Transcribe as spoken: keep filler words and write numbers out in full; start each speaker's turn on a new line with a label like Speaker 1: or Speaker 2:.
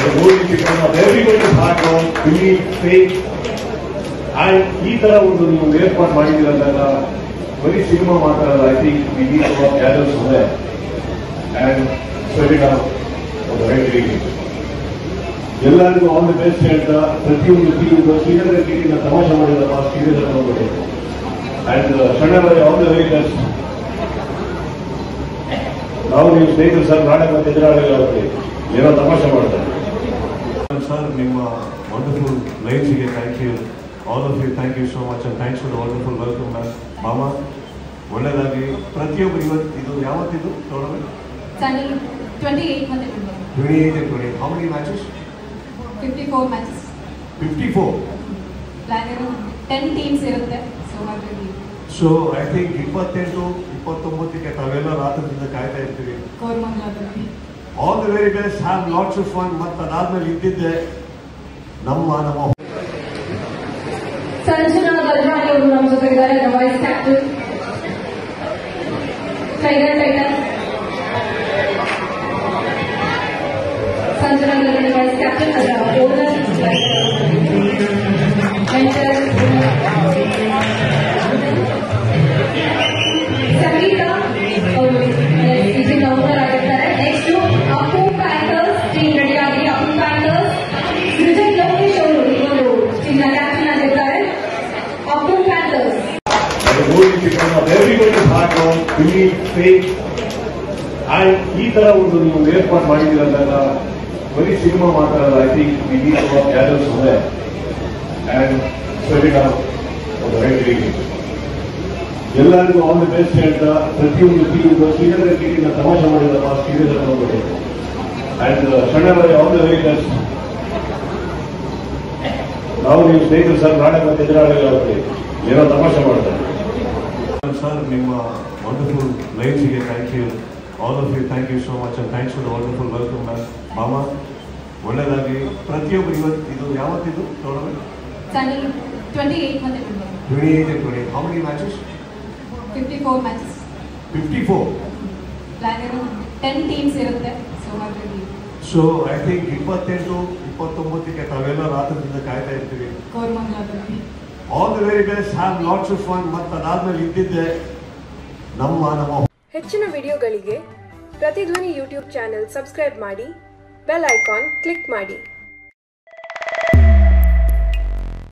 Speaker 1: everybody's hard work, belief, faith, and ಈ ತರ ಒಂದು ನೀವು ಏರ್ಪಾಡು ಮಾಡಿದ್ದೀರಲ್ಲ ಬರೀ ಸಿನಿಮಾ ಮಾತ್ರ ಅಲ್ಲ. I think we need to work gathers ಇದೆ ಅಂಡ್ ಸ್ಪ್ರೆಡ್ ಔಟ್ ಒಂದು ರೈಟ್ ರೀತಿ. ಎಲ್ಲರಿಗೂ ಆಲ್ ದಿ ಬೆಸ್ಟ್ ಹೇಳ್ತಾ ಪ್ರತಿಯೊಂದು ಟೀಮ್ಗೂ ಶ್ರೀನಗರ ಟೀಮಿನ ತಮಾಷೆ ಮಾಡಿದಪ್ಪ ಸೀರಿಯಸ್ ತಗೊಂಡ್ಬಿಟ್ಟು ಅಂಡ್ ಸಣ್ಣವರೇ ಆಲ್ ದಿ ವೆರಿ ಬೆಸ್ಟ್. ನಾವು ನೀವು ಸ್ನೇಹಿತರು ಸರ್ ನಾಳೆ ಮತ್ತೆ ಎದುರಾಳಿಲ್ಲ ಅವರಿಗೆ ಏನೋ ತಮಾಷೆ ಮಾಡ್ತಾರೆ ಸರ್. ನಿಮ್ಮ ವಂಡರ್ಫುಲ್ ಲೈಫ್ಗೆ thank you all of you. Thank you so much and thanks for the wonderful welcome ma'am. ಮಾಮ ಒಳ್ಳೆಯದಾಗಿ ಪ್ರತಿಯೊಬ್ಬರು. ಇವತ್ತು ಇದು ಯಾವತ್ತಿದು tournament?
Speaker 2: Twenty eight twenty
Speaker 1: eight and twenty. How many matches?
Speaker 2: fifty-four matches.
Speaker 1: fifty-four.
Speaker 2: ten teams ಇರುತ್ತೆ. So ಹಾಗಾಗಿ
Speaker 1: so I think ಇಪ್ಪತ್ತೆಂಟು ಇಪ್ಪತ್ತೊಂಬತ್ತಕ್ಕೆ ತಾವೆಲ್ಲ ರಾತ್ರಿಯಿಂದ ಕಾಯ್ತಾ ಇರ್ತೀವಿ.
Speaker 2: ಕೋರ್ಮಂಗಲದಲ್ಲಿ
Speaker 1: all the very best. Have lots of fun. ಮತ್ತು ಅದಾದ್ಮೇಲೆ ಇದ್ದಿದ್ದೆ ನಮ್ಮ ನಮ್ಮ
Speaker 2: ಸಂಜನಾ ಗಲ್ಹಾನಿ ಅವರು ನಮ್ಮ ಜೊತೆ ಇದ್ದಾರೆ. Vice captain tiger titan Sanjana Galrani vice captain ಅದರ ಓನರ್ ಮೆಂಟರ್ ಸಂಗೀತ ಅವರು ಇದನ್ನ ಓನರ್ ಆಗಿರ್ತಾರೆ. ನೆಕ್ಸ್ಟ್ ಅಪ್ಪು ಪ್ಯಾಂಥರ್ಸ್ ಟೀಮ್ ರೆಡಿಯಾಗಿ ಅಪ್ಪು ಪ್ಯಾಂಥರ್ಸ್ ಸೃಜನ್ ಲೋಕೇಶ್ ಅವರು ಇವರು ಟೀಮ್ನ ಕ್ಯಾಪ್ಟನ್ ಆಗಿರ್ತಾರೆ. Appu panthers
Speaker 1: everybody's hard work, belief, faith, and ಈ ತರ ಒಂದು ನೀವು ಏರ್ಪಾಡು ಮಾಡಿದ್ದೀರಲ್ಲ ಬರೀ ಸಿನಿಮಾ ಮಾತ್ರ ಅಲ್ಲ. I think we need to work gathers ಇದೆ ಅಂಡ್ ಸ್ಪ್ರೆಡ್ ಔಟ್ ಒಂದು ರೈಟ್ ರೀತಿ. ಎಲ್ಲರಿಗೂ ಆಲ್ ದಿ ಬೆಸ್ಟ್ ಹೇಳ್ತಾ ಪ್ರತಿಯೊಂದು ಟೀಮ್ಗೂ ಶ್ರೀನಗರ ಟೀಮಿನ ತಮಾಷೆ ಮಾಡಿದಪ್ಪ ಸೀರಿಯಸ್ ತಗೊಂಡ್ಬಿಟ್ಟು ಅಂಡ್ ಸಣ್ಣವರೇ ಆಲ್ ದಿ ವೆರಿ ಬೆಸ್ಟ್. ನಾವು ನೀವು ಸ್ನೇಹಿತರು ಸರ್ ನಾಳೆ ಮತ್ತೆ ಎದುರಾಳಿಲ್ಲ ಅವರಿಗೆ ಏನೋ ತಮಾಷೆ ಮಾಡ್ತಾರೆ ಸರ್. ನಿಮ್ಮ ವಂಡರ್ಫುಲ್ ಲೈಫ್ಗೆ thank you all of you. Thank you so much and thanks for the wonderful welcome ma'am. ಮಾಮ ಒಳ್ಳೆಯದಾಗಿ ಪ್ರತಿಯೊಬ್ಬರು. ಇವತ್ತು ಇದು ಯಾವತ್ತಿದು tournament?
Speaker 2: Twenty eight twenty
Speaker 1: twenty eight and twenty. How many matches?
Speaker 2: fifty-four matches.
Speaker 1: fifty-four.
Speaker 2: ten teams ಇರುತ್ತೆ. So ಹಾಗಾಗಿ
Speaker 1: so I think ಇಪ್ಪತ್ತೆಂಟು ಇಪ್ಪತ್ತೊಂಬತ್ತಕ್ಕೆ ತಾವೆಲ್ಲ ರಾತ್ರಿಯಿಂದ ಕಾಯ್ತಾ ಇರ್ತೀವಿ.
Speaker 2: ಕೋರ್ಮಂಗಲದಲ್ಲಿ
Speaker 1: all the very best. Have lots of fun. ಮತ್ತು ಅದಾದ್ಮೇಲೆ ಇದ್ದಿದ್ದೆ ನಮ್ಮ ನಮ್ಮ
Speaker 3: ಹೆಚ್ಚಿನ ವಿಡಿಯೋಗಳಿಗೆ ಪ್ರತಿಧ್ವನಿ ಯೂಟ್ಯೂಬ್ ಚಾನೆಲ್ ಸಬ್ಸ್ಕ್ರೈಬ್ ಮಾಡಿ, ಬೆಲ್ ಐಕಾನ್ ಕ್ಲಿಕ್ ಮಾಡಿ.